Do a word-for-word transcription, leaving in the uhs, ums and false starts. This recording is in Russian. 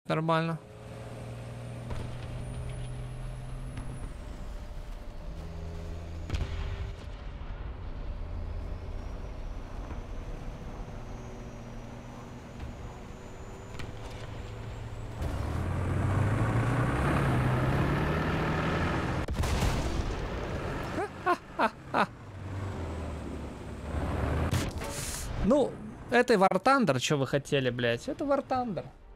Нормально. Ну, это War Thunder, что вы хотели, блядь? Это War Thunder.